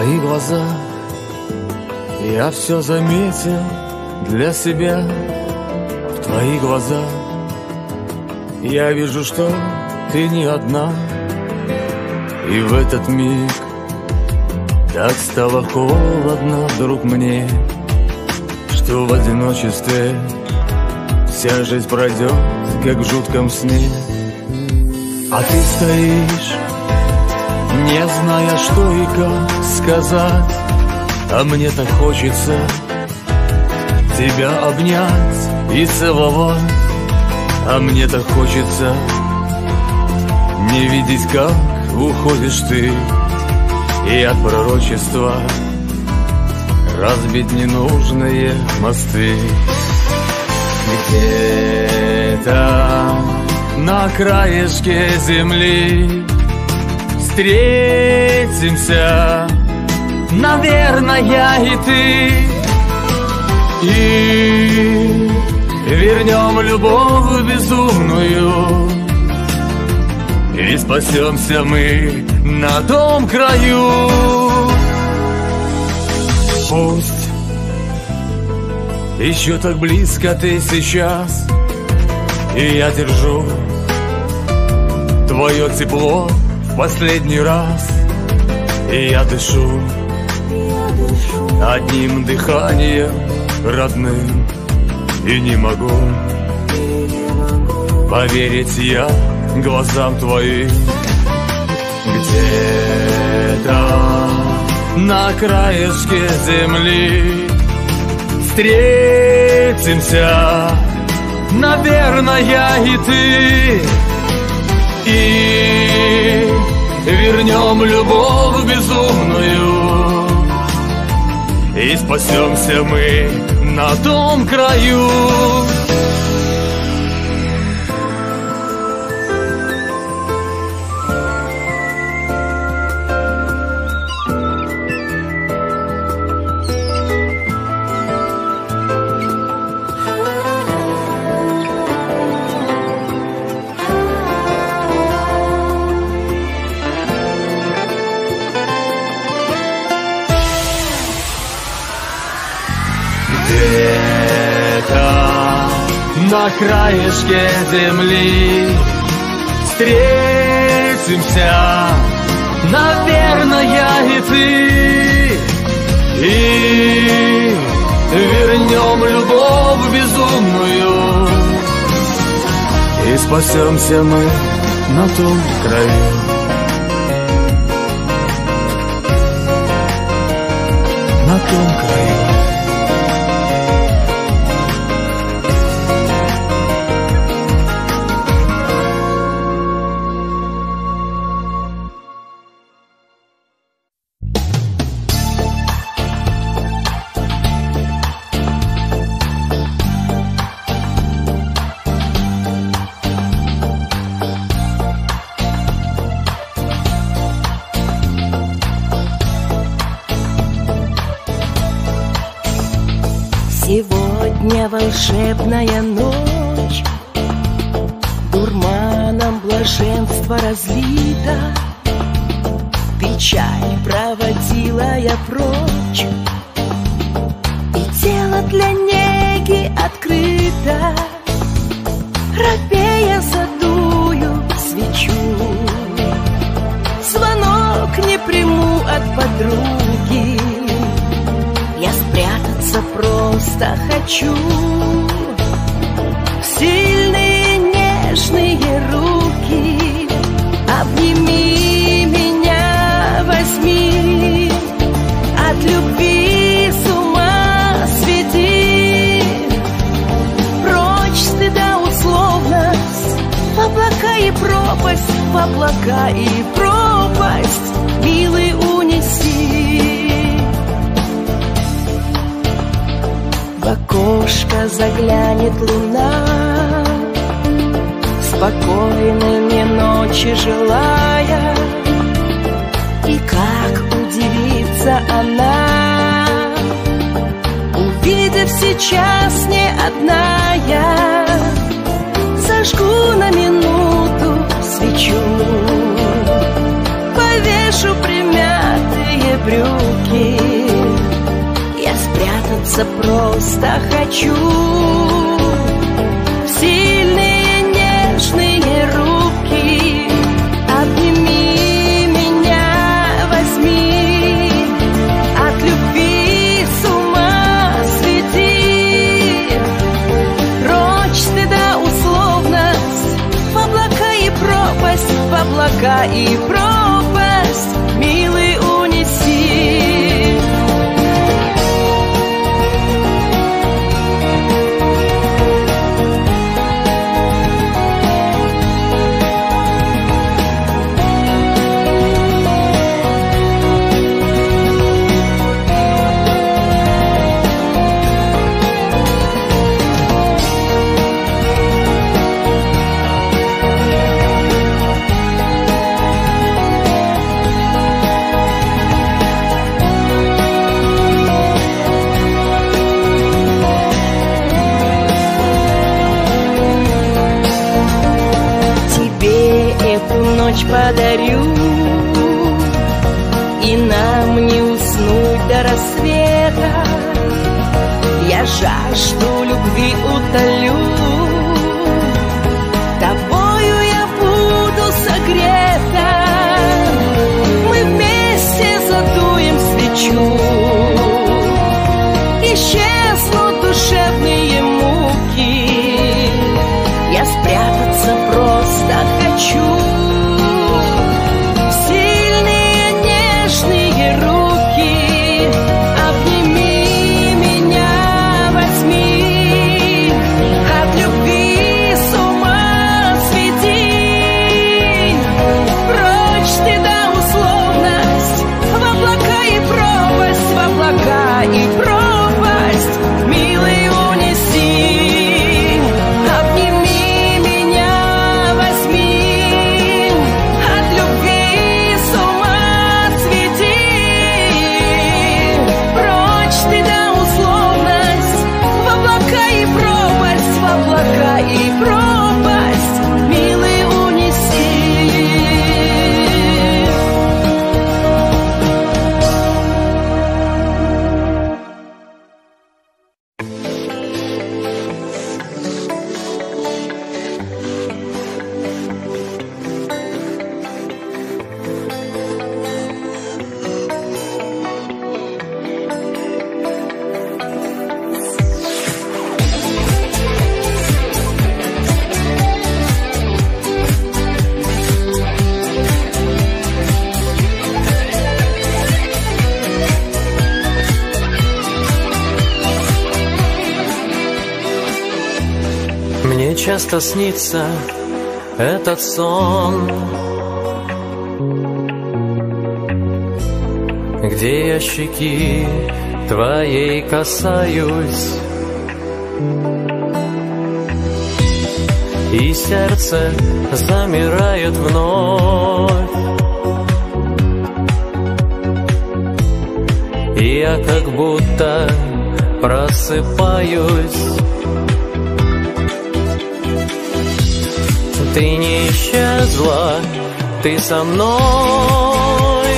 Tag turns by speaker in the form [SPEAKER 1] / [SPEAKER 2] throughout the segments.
[SPEAKER 1] твои глаза я все заметил для себя. В твои глаза я вижу, что ты не одна. И в этот миг так стало холодно вдруг мне, что в одиночестве вся жизнь пройдет, как в жутком сне. А ты стоишь, не зная, что и как сказать, а мне так хочется тебя обнять и целовать. А мне так хочется не видеть, как уходишь ты, и от пророчества разбить ненужные мосты. Где-то на краешке земли встретимся, наверное, и ты, и вернем любовь безумную, и спасемся мы на том краю. Пусть еще так близко ты сейчас, и я держу твое тепло в последний раз, и я дышу одним дыханием родным, и не могу поверить я глазам твоим. Где-то на краешке земли встретимся, наверное, и ты, и вернем любовь безумную, и спасемся мы на том краю. На краешке земли встретимся, наверное, и ты, и вернем любовь безумную, и спасемся мы на том краю. На том краю.
[SPEAKER 2] Сегодня волшебная ночь, дурманом блаженства разлита, печаль проводила я прочь, и тело для неги открыто. Робея задую свечу, звонок не приму от подруги, я спрятаться просто хочу в сильные нежные руки. Обними меня, возьми, от любви с ума сведи, прочь стыда условность, в облака и пропасть, в облака и пропасть, милый, унеси. В окошко заглянет луна, спокойной ночи желая, и как удивится она, увидев сейчас не одна я. Зажгу на минуту свечу, повешу примятые брюки. Я спрятаться просто хочу в сильные нежные руки. Обними меня, возьми, от любви с ума сведи. Прочь стыда условность, в облака и пропасть, в облака и пропасть, милый, унеси. Ночь подарю, и нам не уснуть до рассвета. Я жажду любви утолю, тобою я буду согрета. Мы вместе задуем свечу, исчезнут душевные муки. Я спрятаться просто хочу руки. Обними меня, возьми, от любви с ума сведи. Прочь стыда условность, в облака и пропасть, в облака и пропасть, милый, унеси. Обними меня, возьми, от любви с ума сведи. Стыда условность, в облака и пропасть, в облака и пропасть, милый, унеси.
[SPEAKER 1] Мне часто снится этот сон, где я щеки твоей касаюсь, и сердце замирает вновь. И я как будто просыпаюсь. Ты не исчезла, ты со мной.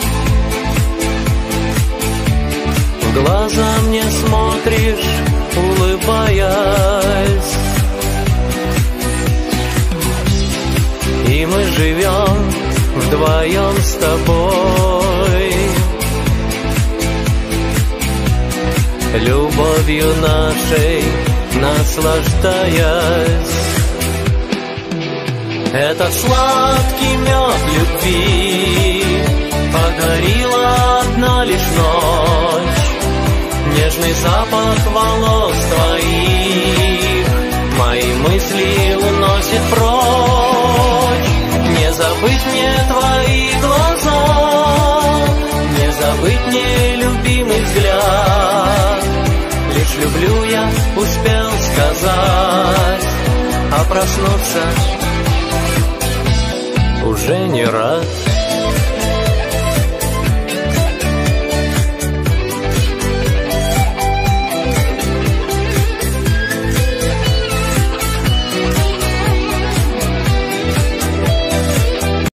[SPEAKER 1] В глаза мне смотришь, улыбаясь. И мы живем вдвоем с тобой, любовью нашей наслаждаясь. Этот сладкий мед любви подарила одна лишь ночь. Нежный запах волос твоих мои мысли уносит прочь. Не забыть мне твои глаза, не забыть мне любимый взгляд. Лишь люблю я успел сказать, а проснуться уже не рад.